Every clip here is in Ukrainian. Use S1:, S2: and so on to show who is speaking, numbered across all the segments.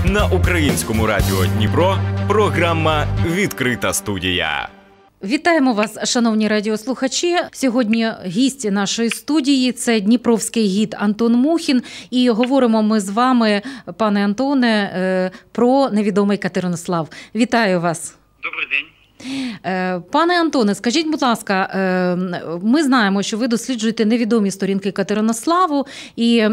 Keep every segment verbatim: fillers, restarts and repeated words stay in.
S1: На Українському радіо Дніпро програма «Відкрита студія».
S2: Вітаємо вас, шановні радіослухачі. Сьогодні гість нашої студії – це дніпровський гід Антон Мухін. І говоримо ми з вами, пане Антоне, про невідомий Катеринослав. Вітаю вас.
S3: Добрий день.
S2: Пане Антоне, скажіть, будь ласка, ми знаємо, що ви досліджуєте невідомі сторінки Катеринославу і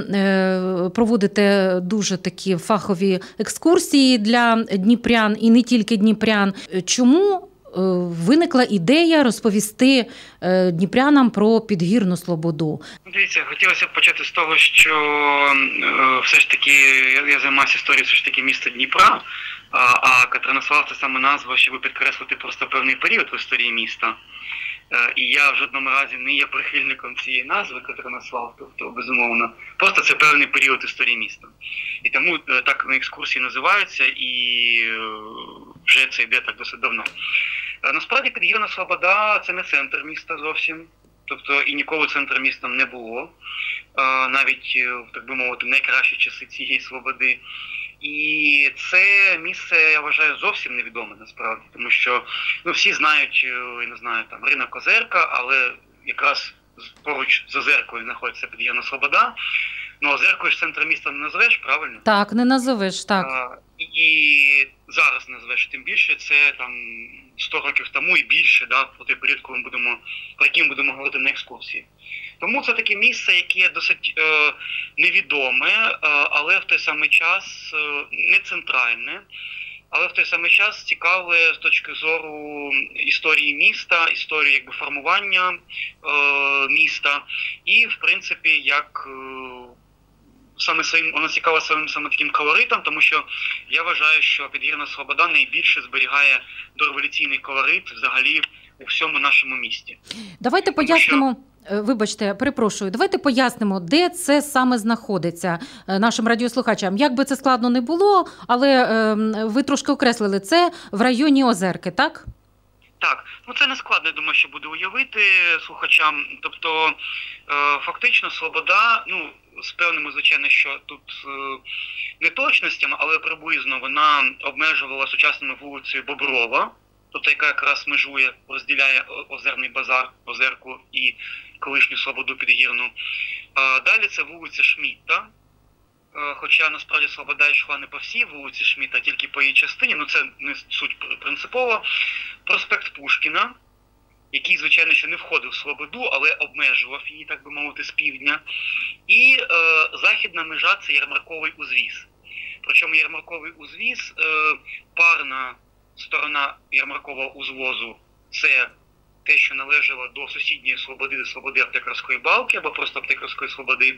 S2: проводите дуже такі фахові екскурсії для дніпрян і не тільки дніпрян. Чому виникла ідея розповісти дніпрянам про Підгірну Слободу?
S3: Дивіться, хотілося б почати з того, що все ж таки я займаюся історією все ж таки міста Дніпра, а Катеринослав – це саме назва, щоб підкреслити просто певний період в історії міста. І я в жодному разі не є прихильником цієї назви Катеринослав, тобто, безумовно, просто це певний період історії міста. І тому так на екскурсії називаються, і вже це йде так досить давно. Насправді Підгірна Слобода – це не центр міста зовсім, тобто і ніколи центр міста не було, навіть, так би мовити, найкращі часи цієї Слободи. І це місце, я вважаю, зовсім невідоме насправді, тому що ну, всі знають, я не знаю, там ринок Озерка, але якраз поруч з Озеркою знаходиться Підгірна Слобода. Ну, Озеркою ж центр міста не називеш, правильно?
S2: Так, не називеш, так.
S3: А, і зараз називеш тим більше, це там сто років тому і більше, да, про той період, коли ми будемо, про який ми будемо говорити на екскурсії. Тому це таке місце, яке досить е, невідоме, е, але в той самий час е, не центральне, але в той самий час цікаве з точки зору історії міста, історії якби формування е, міста і, в принципі, як е, саме своїм, воно цікаво своїм саме таким колоритом, тому що я вважаю, що Підгірна Слобода найбільше зберігає дореволюційний колорит взагалі у всьому нашому місті.
S2: Давайте тому пояснимо. Що... Вибачте, перепрошую, давайте пояснимо, де це саме знаходиться нашим радіослухачам. Як би це складно не було, але е, ви трошки окреслили, це в районі Озерки, так?
S3: Так, ну це не складно, я думаю, що буде уявити слухачам. Тобто, е, фактично, Слобода, ну, з певними, звичайно, що тут е, неточностями, але приблизно вона обмежувала сучасною вулицею Боброва, тобто яка якраз межує, розділяє Озерний базар, Озерку і колишню Слободу Підгірну. Далі це вулиця Шмідта, хоча насправді Слобода йшла не по всій вулиці Шмідта, а тільки по її частині, ну це не суть принципово. Проспект Пушкіна, який, звичайно, ще не входив в Слободу, але обмежував її, так би мовити, з півдня. І е, західна межа – це Ярмарковий узвіз. Причому Ярмарковий узвіз, е, парна сторона Ярмаркового узвозу – це те, що належало до сусідньої Слободи, до Слободи Аптекарської балки, або просто Аптекарської Слободи.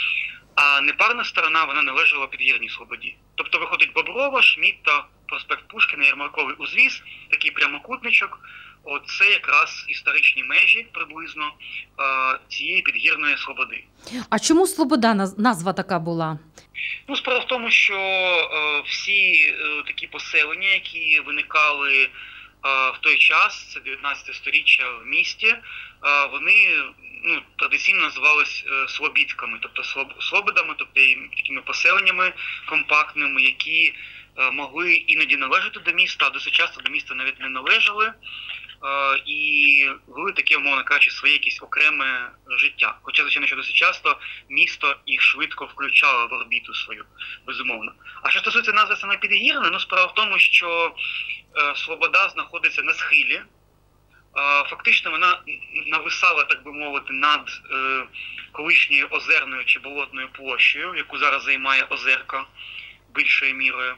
S3: А непарна сторона, вона належала Підгірній Слободі. Тобто виходить Боброва, Шмідта, проспект Пушкіна, Ярмарковий узвіз, такий прямокутничок. Оце якраз історичні межі приблизно цієї Підгірної Слободи.
S2: А чому Слобода назва така була?
S3: Ну, справа в тому, що е, всі е, такі поселення, які виникали е, в той час, це дев'ятнадцяте сторіччя в місті, е, вони ну, традиційно називались е, слобідками, тобто слоб, слободами, тобто такими поселеннями компактними, які е, могли іноді належати до міста, а досить часто до міста навіть не належали. Uh, і вели таке, умовно кажучи, своє якесь окреме життя. Хоча, звичайно, що досить часто місто їх швидко включало в орбіту свою, безумовно. А що стосується назви саме Підгірна, ну, справа в тому, що uh, Слобода знаходиться на схилі. Uh, фактично вона нависала, так би мовити, над uh, колишньою озерною чи болотною площею, яку зараз займає Озерка більшою мірою.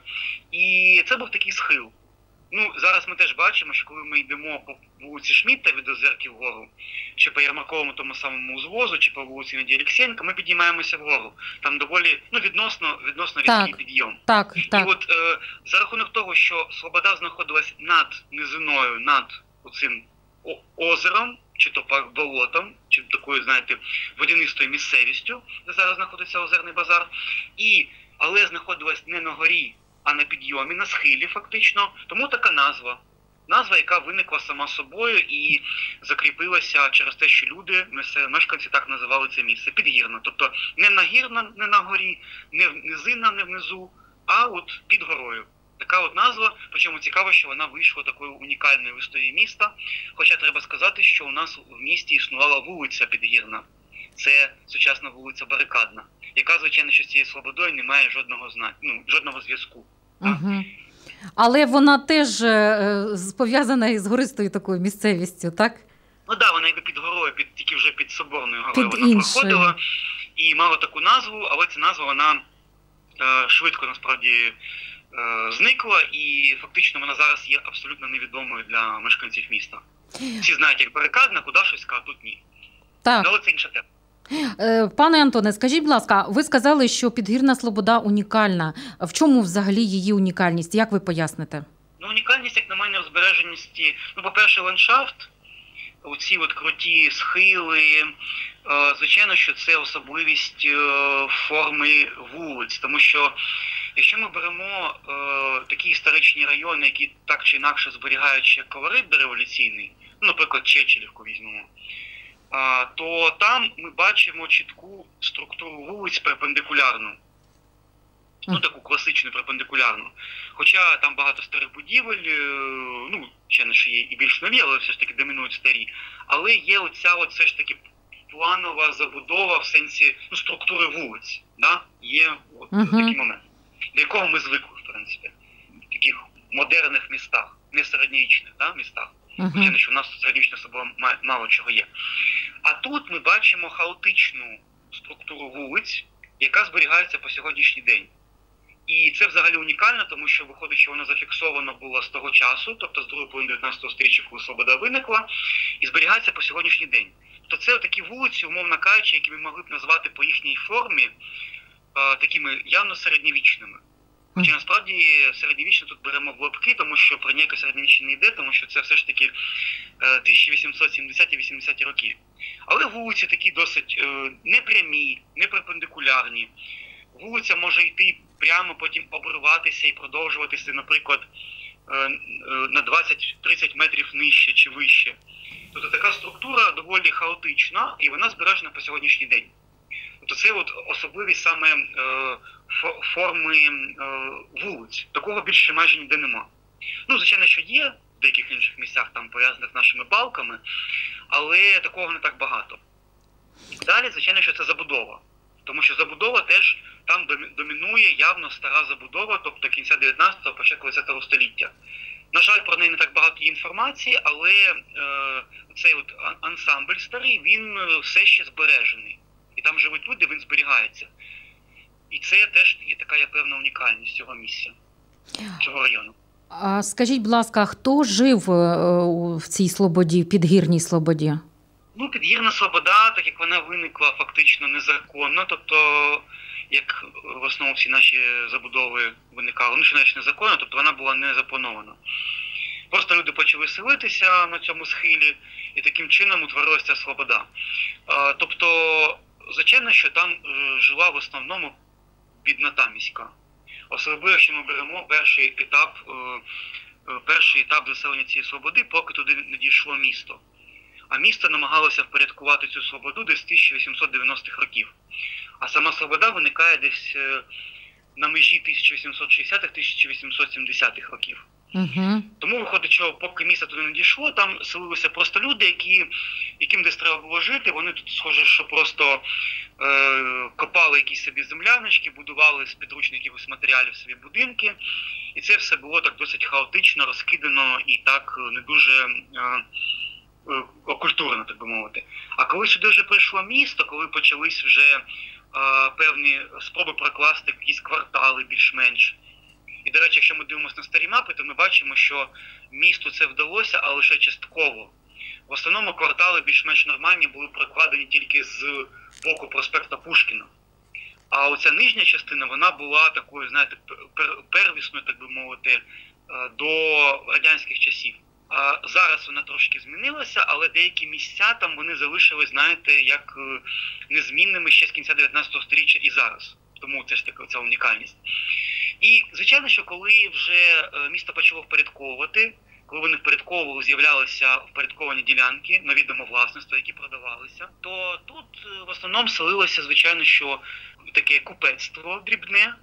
S3: І це був такий схил. Ну, зараз ми теж бачимо, що коли ми йдемо по вулиці Шмідта від Озерки вгору, чи по Ярмарковому тому самому узвозу, чи по вулиці Надії Олексієнка, ми підіймаємося вгору. Там доволі, ну, відносно, відносно різкий підйом.
S2: Так, так.
S3: І от е, за рахунок того, що Слобода знаходилась над низиною, над оцим озером, чи то парк болотом, чи такою, знаєте, водянистою місцевістю, де зараз знаходиться Озерний базар, і, але знаходилась не на горі, а на підйомі, на схилі фактично. Тому така назва. Назва, яка виникла сама собою і закріпилася через те, що люди, мешканці так називали це місце. Підгірно. Тобто не нагірно, не на горі, не низина, не внизу, а от під горою. Така от назва, причому цікаво, що вона вийшла такою унікальною в історії міста. Хоча треба сказати, що у нас в місті існувала вулиця Підгірна. Це сучасна вулиця Барикадна, яка, звичайно, що з цією Слободою не має жодного зна... ну, жодного зв'язку.
S2: Угу. Але вона теж е, пов'язана із гористою такою місцевістю, так?
S3: Ну так, да, вона якби під горою, під, тільки вже під Соборною горою
S2: під
S3: вона
S2: іншою.
S3: проходила і мала таку назву, але ця назва, вона е, швидко, насправді, е, зникла, і фактично вона зараз є абсолютно невідомою для мешканців міста. Всі знають, як Барикадна, Кудашівська, а тут ні.
S2: Так.
S3: Але це інша тема.
S2: Пане Антоне, скажіть, будь ласка, ви сказали, що Підгірна Слобода унікальна. В чому взагалі її унікальність? Як ви поясните?
S3: Ну, унікальність, як на мене, в збереженості, ну, по-перше, ландшафт, оці от круті схили, звичайно, що це особливість форми вулиць, тому що якщо ми беремо такі історичні райони, які так чи інакше зберігають ще колорит дореволюційний, ну, наприклад, Чечелівку візьмемо, то там ми бачимо чітку структуру вулиць перпендикулярну. Ну, таку класичну перпендикулярну. Хоча там багато старих будівель, ну, ще не що є і більш нові, але все ж таки домінують старі. Але є оця от все ж таки планова забудова в сенсі, ну, структури вулиць. Да? Є от uh-huh. такий момент, до якого ми звикли, в принципі, в таких модерних містах, не середньовічних, да, містах. Uh-huh. Хоча, що в нас середньовічна собою мало чого є. А тут ми бачимо хаотичну структуру вулиць, яка зберігається по сьогоднішній день. І це взагалі унікально, тому що виходить, що воно зафіксовано було з того часу, тобто з другої половини дев'ятнадцятого сторіччя, коли Слобода виникла, і зберігається по сьогоднішній день. То це такі вулиці, умовно кажучи, які ми могли б назвати по їхній формі е, такими явно середньовічними. Хоча насправді середньовічно тут беремо в лапки, тому що про ніяке середньовічне не йде, тому що це все ж таки е, тисяча вісімсот сімдесяті - вісімдесяті роки. Але вулиці такі досить е, непрямі, неперпендикулярні. Вулиця може йти прямо, потім обриватися і продовжуватися, наприклад, на двадцять-тридцять метрів нижче чи вище. Тобто така структура доволі хаотична, і вона збережена по сьогоднішній день. Тобто це от особливість саме форми вулиць. Такого більше майже ніде нема. Ну, звичайно, що є в деяких інших місцях, там пов'язаних з нашими балками, але такого не так багато. Далі, звичайно, що це забудова. Тому що забудова теж там домінує явно стара забудова, тобто кінця дев'ятнадцятого, початку двадцятого століття. На жаль, про неї не так багато є інформації, але е, цей от ансамбль старий, він все ще збережений. І там живуть люди, він зберігається. І це теж є така є певна унікальність цього місця, цього району.
S2: А скажіть, будь ласка, хто жив в цій Слободі, Підгірній Слободі?
S3: Ну, Підгірна Слобода, так як вона виникла фактично незаконно, тобто, як в основному всі наші забудови виникали, ну, що навіть незаконно, тобто вона була не запланована. Просто люди почали селитися на цьому схилі, і таким чином утворилася Слобода. Тобто, звичайно, що там жила в основному біднота міська. Особливо, якщо ми беремо перший етап, перший етап заселення цієї Слободи, поки туди не дійшло місто. А місто намагалося впорядкувати цю Слободу десь з тисяча вісімсот дев'яностих років. А сама Слобода виникає десь на межі тисяча вісімсот шістдесятих - тисяча вісімсот сімдесятих років. Угу. Тому виходить, що поки місто туди не дійшло, там селилися просто люди, які, яким десь треба було жити. Вони тут, схоже, що просто е, копали якісь собі земляночки, будували з підручних якихось матеріалів собі будинки. І це все було так досить хаотично, розкидано і так не дуже е, окультурно, так би мовити. А коли сюди вже прийшло місто, коли почались вже е, певні спроби прокласти якісь квартали більш-менш. І, до речі, якщо ми дивимося на старі мапи, то ми бачимо, що місту це вдалося, а лише частково. В основному квартали більш-менш нормальні були прокладені тільки з боку проспекта Пушкіна. А оця нижня частина, вона була такою, знаєте, первісною, так би мовити, до радянських часів. А зараз вона трошки змінилася, але деякі місця там вони залишились, знаєте, як незмінними ще з кінця дев'ятнадцятого сторіччя і зараз. Тому це ж така ця унікальність. І, звичайно, що коли вже місто почало впорядковувати, коли вони впорядковували, з'являлися впорядковані ділянки на відомо власництво, які продавалися, то тут в основному селилося, звичайно, що таке купецтво дрібне,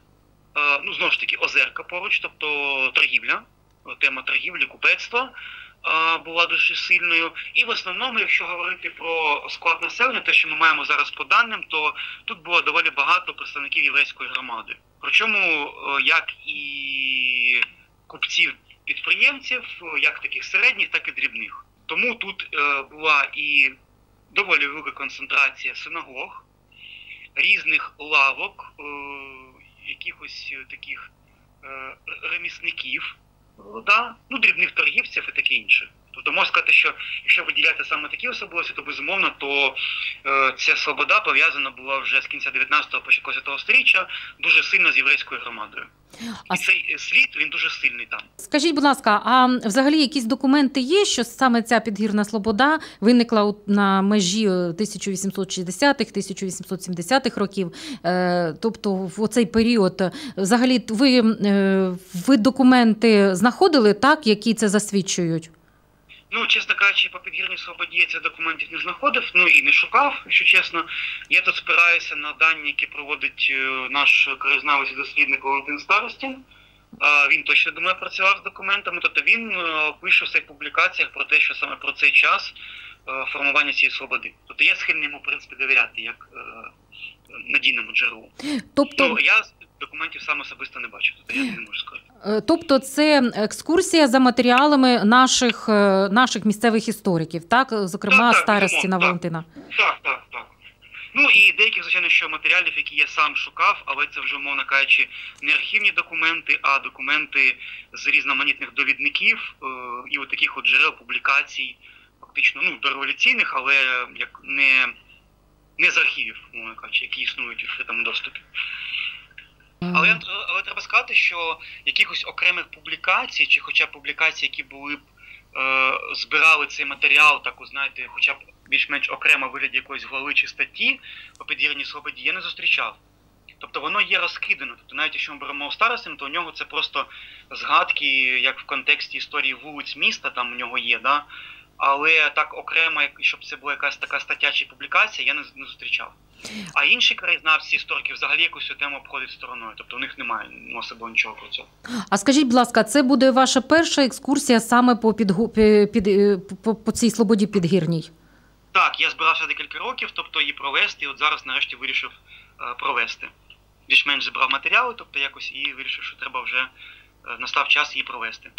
S3: ну, знову ж таки, озерка поруч, тобто торгівля, тема торгівлі, купецтва була дуже сильною. І в основному, якщо говорити про склад населення, те, що ми маємо зараз по даним, то тут було доволі багато представників єврейської громади. Причому як і купців-підприємців, як таких середніх, так і дрібних. Тому тут була і доволі велика концентрація синагог, різних лавок, якихось таких ремісників, да? Ну, дрібних торгівців і таке інше. Тобто можна сказати, що якщо виділяти саме такі особливості, то безумовно, то е, ця свобода пов'язана була вже з кінця дев'ятнадцятого, початку двадцятого сторіччя дуже сильно з єврейською громадою. І цей світ, він дуже сильний там.
S2: Скажіть, будь ласка, а взагалі якісь документи є, що саме ця підгірна слобода виникла на межі тисяча вісімсот шістдесятих - тисяча вісімсот сімдесятих років? Тобто в оцей період взагалі ви, ви документи знаходили, так, які це засвідчують?
S3: Ну, чесно кажучи, по підгірній свободі я цих документів не знаходив, ну і не шукав, якщо чесно. Я тут спираюся на дані, які проводить наш краєзнавець і дослідник Валентин Старостін. Він точно, думаю, працював з документами, тобто він пише в своїх публікаціях про те, що саме про цей час формування цієї свободи. Тобто я схильний йому, в принципі, довіряти як надійному джерелу.
S2: Тобто...
S3: Ну, я документів сам особисто не бачу, тобто я не можу сказати.
S2: Тобто це екскурсія за матеріалами наших, наших місцевих істориків, так? Зокрема,
S3: так, так,
S2: Старостіна
S3: так,
S2: Валентина.
S3: Так, так, так. Ну і деяких, звичайно, що матеріалів, які я сам шукав, але це вже, мовно кажучи, не архівні документи, а документи з різноманітних довідників і от таких от джерел публікацій, фактично, ну, дореволюційних, але як не, не з архівів, мовно кажучи, які існують у відкритому доступі. Але, але треба сказати, що якихось окремих публікацій, чи хоча б публікацій, які були б, е, збирали цей матеріал, так, знаєте, хоча б більш-менш окремо в вигляді якоїсь глави чи статті по підгірній свободі, я не зустрічав. Тобто воно є розкидано. Тобто навіть якщо ми беремо Старостін, то у нього це просто згадки, як в контексті історії вулиць міста, там у нього є, да? Але так окремо, щоб це була якась така стаття чи публікація, я не, не зустрічав. А інші краєзнавці, історики взагалі якусь цю тему обходять стороною, тобто у них немає ну, собою нічого про це.
S2: А скажіть, будь ласка, це буде ваша перша екскурсія саме по, підгу... під... по, по цій слободі підгірній?
S3: Так, я збирався декілька років, тобто її провести, і от зараз нарешті вирішив е, провести. Більш-менш зібрав матеріали, тобто якось і вирішив, що треба вже, е, настав час її провести.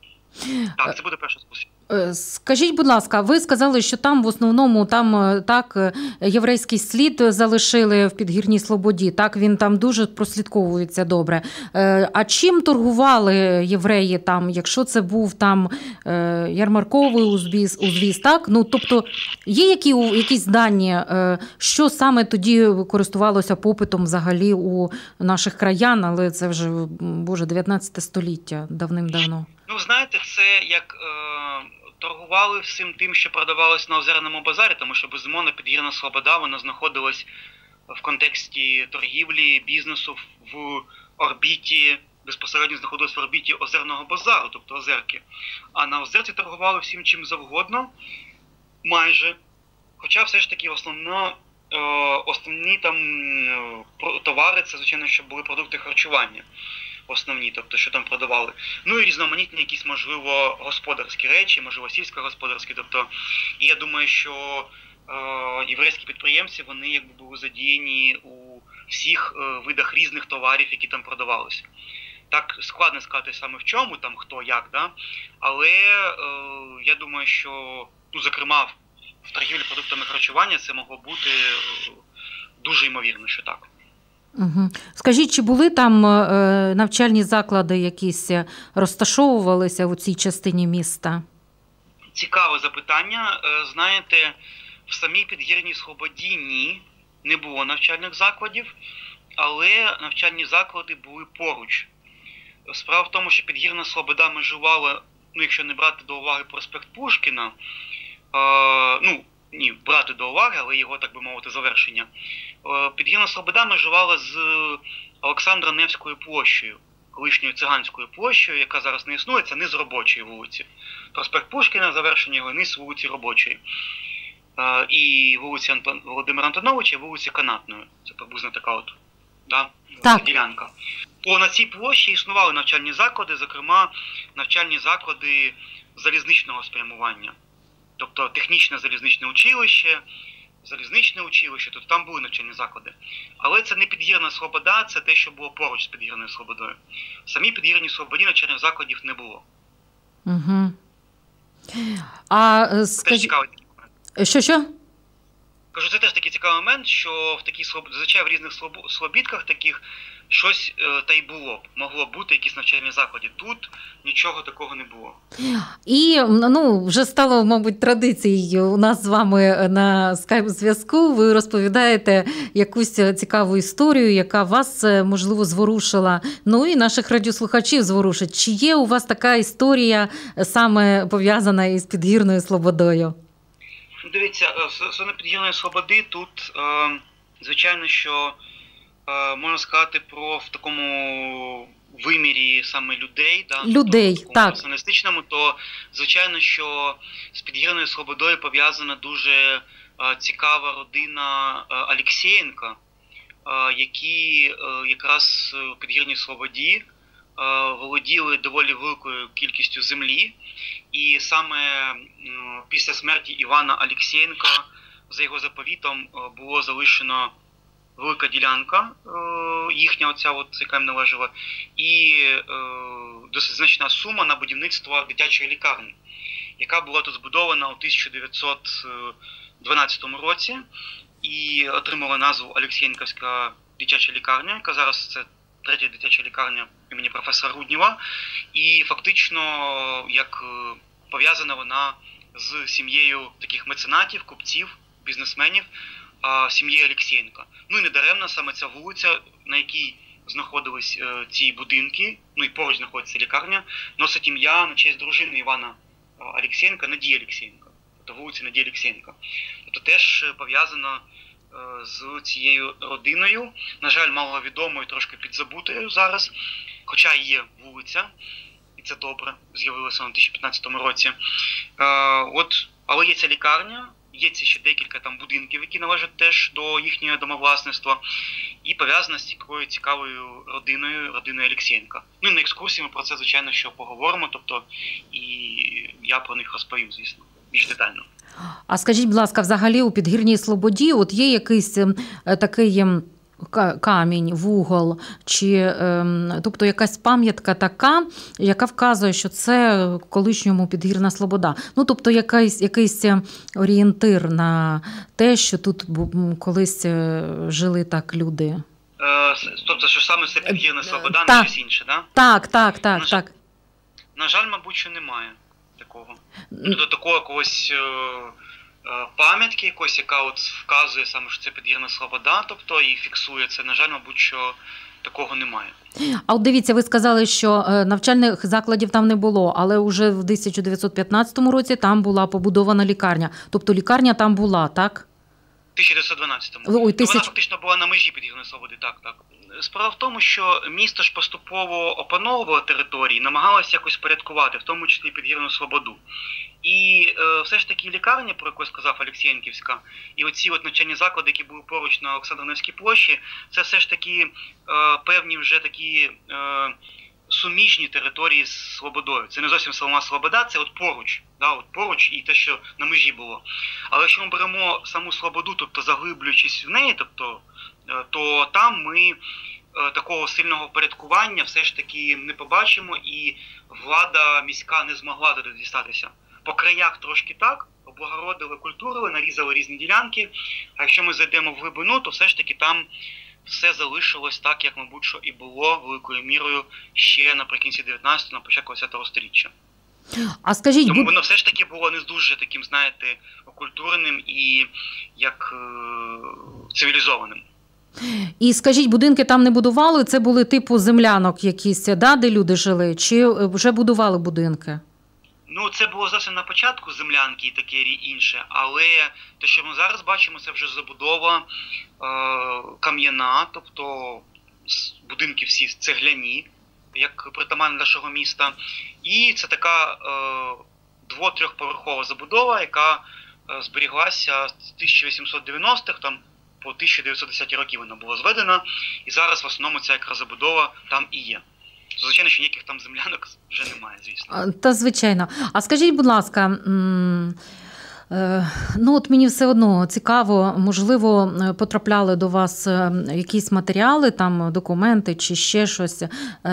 S3: Так, це буде перша екскурсія.
S2: Скажіть, будь ласка, ви сказали, що там в основному там так єврейський слід залишили в підгірній слободі, так він там дуже прослідковується добре. А чим торгували євреї там, якщо це був там ярмарковий узвіз, узвіз, так? Ну, тобто є які, якісь дані, що саме тоді користувалося попитом взагалі у наших краян, але це вже, боже, дев'ятнадцяте століття, давним-давно.
S3: Ну, знаєте, це як е, торгували всім тим, що продавалось на Озерному базарі, тому що, безумовно, підгірна слобода, вона знаходилась в контексті торгівлі, бізнесу в орбіті, безпосередньо знаходилась в орбіті Озерного базару, тобто Озерки. А на Озерці торгували всім чим завгодно, майже. Хоча все ж таки основно, е, основні там товари, це, звичайно, що були продукти харчування. Основні, тобто, що там продавали. Ну і різноманітні якісь, можливо, господарські речі, можливо, сільськогосподарські. Тобто, і я думаю, що е, єврейські підприємці, вони якби були задіяні у всіх е, видах різних товарів, які там продавалися. Так складно сказати саме в чому, там, хто, як, да? Але е, я думаю, що, ну, зокрема, в торгівлі продуктами харчування це могло бути е, дуже ймовірно, що так.
S2: Угу. Скажіть, чи були там е, навчальні заклади якісь розташовувалися у цій частині міста?
S3: Цікаве запитання. Е, знаєте, в самій підгірній слободі ні, не було навчальних закладів, але навчальні заклади були поруч. Справа в тому, що підгірна слобода межувала, ну, якщо не брати до уваги проспект Пушкіна, е, ну, ні, брати до уваги, але його, так би мовити, завершення. Підгірна слобода межувала з Олександро-Невською площею, колишньою циганською площею, яка зараз не існує, це низ Робочої вулиці. Проспект Пушкіна, завершення його, низ вулиці Робочої. І вулиці Антон... Володимира Антоновича, і вулиці Канатної. Це приблизно така от, да,
S2: так.
S3: ділянка. то на цій площі існували навчальні заклади, зокрема навчальні заклади залізничного спрямування. Тобто технічне залізничне училище, залізничне училище, тобто там були навчальні заклади. Але це не Підгірна Слобода, це те, що було поруч з Підгірною Слободою. В самій Підгірній Слободі навчальних закладів не було.
S2: Угу. А
S3: Це
S2: скажі...
S3: цікавий такий момент.
S2: Що-що?
S3: Кажу, це теж такий цікавий момент, що в такій зазвичай в різних слобідках таких щось е, та й було б. Могло бути якісь навчальні заклади. Тут нічого такого не було.
S2: І ну, вже стало, мабуть, традицією у нас з вами на скайп-зв'язку. Ви розповідаєте якусь цікаву історію, яка вас, можливо, зворушила. Ну і наших радіослухачів зворушить. Чи є у вас така історія саме пов'язана із Підгірною Слободою?
S3: Дивіться, стосовно Підгірної Слободи тут, е, звичайно, що е, можна сказати про в такому вимірі саме людей, да,
S2: людей,
S3: тобто,
S2: так.
S3: персоналістичному, то звичайно, що з Підгірною Слободою пов'язана дуже е, цікава родина е, Алєксєєнка, е, які е, якраз в Підгірній Слободі володіли доволі великою кількістю землі, і саме після смерті Івана Алєксєєнка за його заповітом було залишено велика ділянка їхня, оця, от, яка їм належала, і досить значна сума на будівництво дитячої лікарні, яка була тут збудована у тисяча дев'ятсот дванадцятому році і отримала назву Алєксєєнківська дитяча лікарня, яка зараз це третя дитяча лікарня імені професора Руднєва, і фактично як пов'язана вона з сім'єю таких меценатів, купців, бізнесменів, сім'єю Алєксєєнка. Ну і недаремно саме ця вулиця, на якій знаходились ці будинки, ну і поруч знаходиться лікарня, носить ім'я на честь дружини Івана Алєксєєнка, Надії Алєксєєнка, тобто вулиці Надії Алєксєєнка. Тобто теж пов'язано з цією родиною, на жаль, маловідомою, трошки підзабутою зараз, хоча є вулиця, і це добре, з'явилося на дві тисячі п'ятнадцятому році. Е, от, але є ця лікарня, є ці ще декілька там будинків, які належать теж до їхнього домовласництва, і пов'язана з такою цікавою родиною, родиною Алєксєєнка. Ну і на екскурсії ми про це, звичайно, що поговоримо, тобто і я про них розповім, звісно, більш детально.
S2: А скажіть, будь ласка, взагалі у Підгірній Слободі от є якийсь такий камінь, вугол, чи, тобто якась пам'ятка така, яка вказує, що це в колишньому Підгірна Слобода. Ну, тобто якийсь, якийсь орієнтир на те, що тут колись жили так люди.
S3: Е, тобто, що саме це Підгірна Слобода,
S2: так.
S3: не щось інше, да?
S2: Так, так, так,
S3: на
S2: так.
S3: Жаль, на жаль, мабуть, що немає такого. Тобто такого якогось пам'ятки якось, яка от вказує саме, що це Підгірна Слобода, тобто і фіксує це, на жаль, мабуть, що такого немає.
S2: А от дивіться, ви сказали, що навчальних закладів там не було, але вже в тисяча дев'ятсот п'ятнадцятому році там була побудована лікарня. Тобто лікарня там була, так?
S3: В тисяча дев'ятсот дванадцятому.
S2: Ой, тисяч...
S3: Вона фактично була на межі Підгірної Слободи, так, так. Справа в тому, що місто ж поступово опановувало території, намагалося якось порядкувати, в тому числі Підгірну Слободу. І е, все ж таки лікарня, про яку сказав Алєксєєнківська, і оці от навчальні заклади, які були поруч на Олександро-Невській площі, це все ж таки е, певні вже такі е, суміжні території з Слободою. Це не зовсім сама Слобода, це от поруч, да, от поруч і те, що на межі було. Але якщо ми беремо саму Слободу, тобто заглиблюючись в неї, тобто, е, то там ми е, такого сильного впорядкування все ж таки не побачимо, і влада міська не змогла туди дістатися. По краях трошки так, облагородили, культурили, нарізали різні ділянки, а якщо ми зайдемо в глибину, то все ж таки там все залишилось так, як, мабуть, що і було великою мірою ще наприкінці дев'ятнадцятого, на початку двадцятого сторіччя.
S2: А скажіть,
S3: тому воно все ж таки було не дуже таким, знаєте, окультуреним і як е- цивілізованим.
S2: І скажіть, будинки там не будували? Це були типу землянок якісь, да, де люди жили? Чи вже будували будинки?
S3: Ну, це було зовсім на початку землянки і таке інше, але те, що ми зараз бачимо, це вже забудова е, кам'яна, тобто будинки всі цегляні, як притаманно нашого міста. І це така е, дво-трьохповерхова забудова, яка е, зберіглася з тисяча вісімсот дев'яностих, там по тисяча дев'ятсот десяті роки вона була зведена, і зараз в основному ця якраз забудова там і є. Звичайно, що ніяких там землянок вже немає, звісно.
S2: Та звичайно. А скажіть, будь ласка, ну от мені все одно цікаво, можливо, потрапляли до вас якісь матеріали, там документи чи ще щось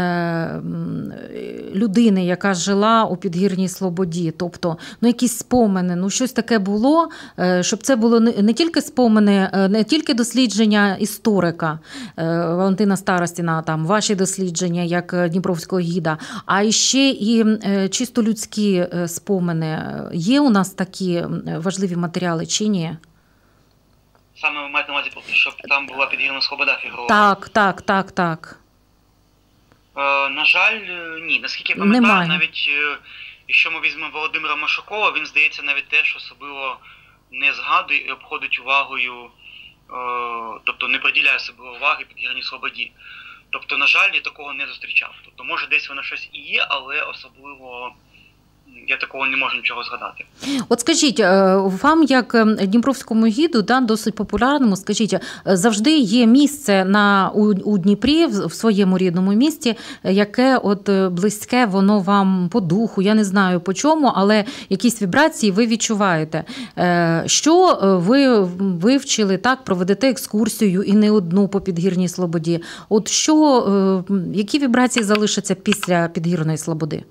S2: людини, яка жила у Підгірній Слободі, тобто, ну якісь спомини, ну щось таке було, щоб це було не тільки спомини, не тільки дослідження історика Валентина Старостіна, там ваші дослідження як Дніпровського гіда, а ще і чисто людські спомини. Є у нас такі важливі матеріали чи ні?
S3: Саме ви маєте на увазі, щоб там була Підгірна Слобода фігурувала?
S2: Так, так, так, так.
S3: Е, на жаль, ні. Наскільки я пам'ятаю, Немає. навіть якщо ми візьмемо Володимира Машукова, він, здається, навіть теж особливо не згадує і обходить увагою, е, тобто не приділяє себе уваги Підгірній Слободі. Тобто, на жаль, я такого не зустрічав. Тобто, може, десь воно щось і є, але особливо я такого не можу нічого згадати.
S2: От скажіть, вам як Дніпровському гіду, да, досить популярному, скажіть, завжди є місце на, у, у Дніпрі, в своєму рідному місті, яке от близьке воно вам по духу, я не знаю по чому, але якісь вібрації ви відчуваєте. Що ви вивчили, так, проведете екскурсію і не одну по Підгірній Слободі. От що, які вібрації залишаться після Підгірної Слободи?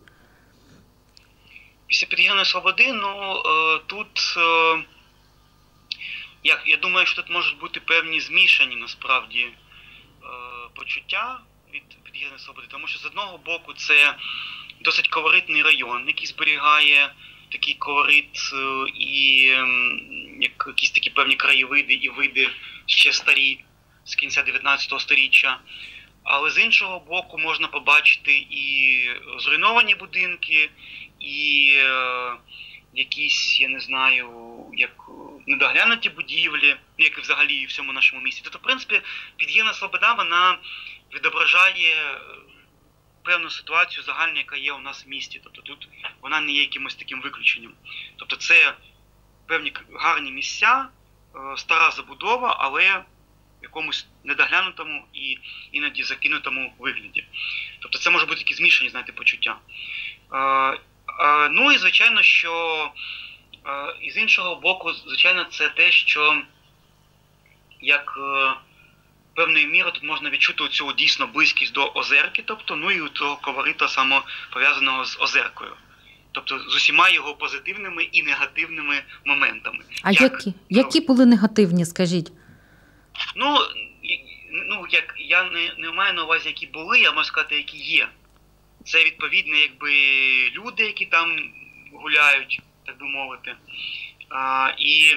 S3: Після Підгірної Слободи, ну, е, тут, е, як, я думаю, що тут можуть бути певні змішані, насправді, е, почуття від Підгірної Слободи, тому що з одного боку це досить колоритний район, який зберігає такий колорит е, і е, як, якісь такі певні краєвиди і види ще старі, з кінця дев'ятнадцятого сторіччя. Але з іншого боку можна побачити і зруйновані будинки, і е, якісь, я не знаю, як недоглянуті будівлі, як і взагалі в всьому нашому місті. Тобто, в принципі, Підгірна Слобода, вона відображає певну ситуацію загальну, яка є у нас в місті. Тобто тут вона не є якимось таким виключенням. Тобто це певні гарні місця, е, стара забудова, але в якомусь недоглянутому і іноді закинутому вигляді. Тобто це може бути такі змішані, знаєте, почуття. Е, е, ну і, звичайно, що е, і з іншого боку, звичайно, це те, що як е, певною мірою тут можна відчути цю дійсно близькість до Озерки, тобто, ну і того колорита саме пов'язаного з Озеркою. Тобто з усіма його позитивними і негативними моментами.
S2: А як, які? Які були негативні, скажіть?
S3: Ну, ну як, я не, не маю на увазі, які були, я можу сказати, які є. Це, відповідно, якби люди, які там гуляють, так би мовити. А, і...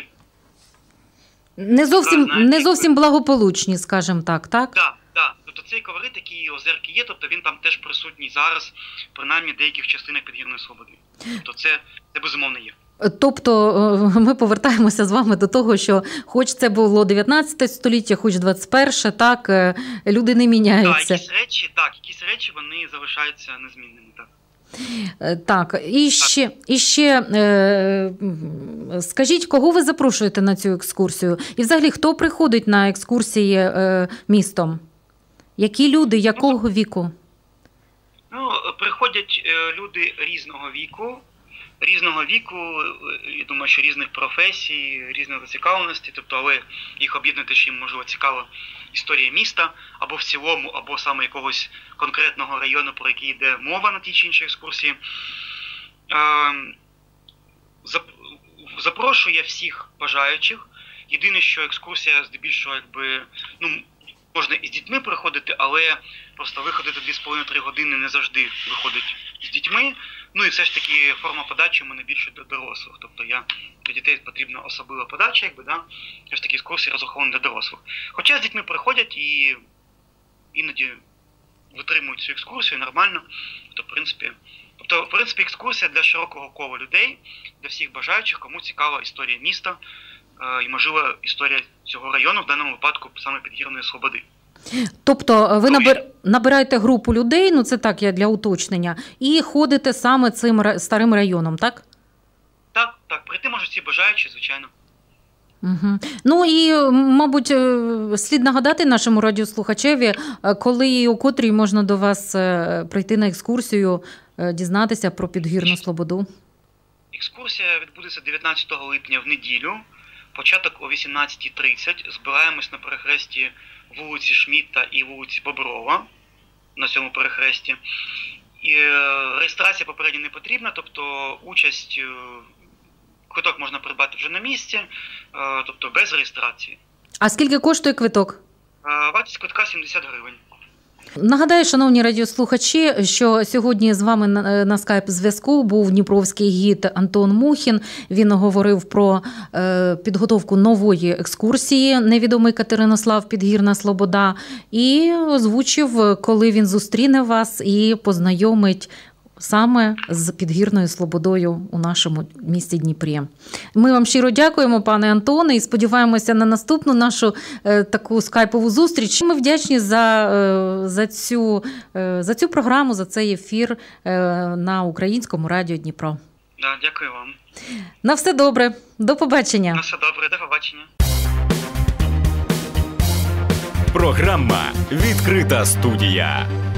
S2: Не зовсім, знаєте, не зовсім благополучні, скажімо так, так?
S3: Так, так. Тобто цей колорит, який Озерки є, тобто він там теж присутній зараз, принаймні в деяких частинах Підгірної Слободи. Тобто це, це безумовно є.
S2: Тобто ми повертаємося з вами до того, що хоч це було дев'ятнадцяте століття, хоч двадцять перше, так, люди не міняються.
S3: Так, якісь речі, так, якісь речі, вони залишаються незмінними, так.
S2: Так, і ще, і ще е, скажіть, кого ви запрошуєте на цю екскурсію? І взагалі, хто приходить на екскурсії е, містом? Які люди, якого ну, віку?
S3: Ну, приходять люди різного віку. Різного віку, я думаю, що різних професій, різної зацікавленості, тобто, але їх об'єднати, що їм, можливо, цікава історія міста, або в цілому, або саме якогось конкретного району, про який йде мова на тій чи іншій екскурсії. Запрошую всіх бажаючих. Єдине, що екскурсія здебільшого, якби, ну, можна і з дітьми приходити, але просто виходити дві з половиною - три години не завжди виходить з дітьми. Ну і все ж таки форма подачі у мене більше до дорослих. Тобто я, для дітей потрібна особлива подача, якби, да? Все ж таки екскурсії розраховані для дорослих. Хоча з дітьми приходять і іноді витримують цю екскурсію нормально. Тобто, в принципі, тобто, в принципі, екскурсія для широкого кола людей, для всіх бажаючих, кому цікава історія міста і, можливо, історія цього району, в даному випадку саме Підгірної Слободи.
S2: Тобто ви набир... набираєте групу людей, ну це так, я для уточнення, і ходите саме цим старим районом, так?
S3: Так, так, прийти можуть всі бажаючі, звичайно.
S2: Угу. Ну і, мабуть, слід нагадати нашому радіослухачеві, коли і у котрій можна до вас прийти на екскурсію, дізнатися про Підгірну Слободу.
S3: Екскурсія відбудеться дев'ятнадцятого липня в неділю, початок о вісімнадцята тридцять. Збираємось на перехресті вулиці Шмідта і вулиці Боброва, на цьому перехресті. І реєстрація попередньо не потрібна, тобто участь, квиток можна придбати вже на місці, тобто без реєстрації.
S2: А скільки коштує квиток?
S3: Вартість квитка сімдесят гривень.
S2: Нагадаю, шановні радіослухачі, що сьогодні з вами на скайп-зв'язку був дніпровський гід Антон Мухін. Він говорив про підготовку нової екскурсії «Невідомий Катеринослав. Підгірна Слобода» і озвучив, коли він зустріне вас і познайомить саме з Підгірною Слободою у нашому місті Дніпрі. Ми вам щиро дякуємо, пане Антоне, і сподіваємося на наступну нашу е, таку скайпову зустріч. Ми вдячні за, е, за, цю, е, за цю програму, за цей ефір е, на Українському радіо Дніпро.
S3: Да, дякую вам.
S2: На все добре. До побачення.
S3: На все добре. До побачення.
S1: Програма «Відкрита студія».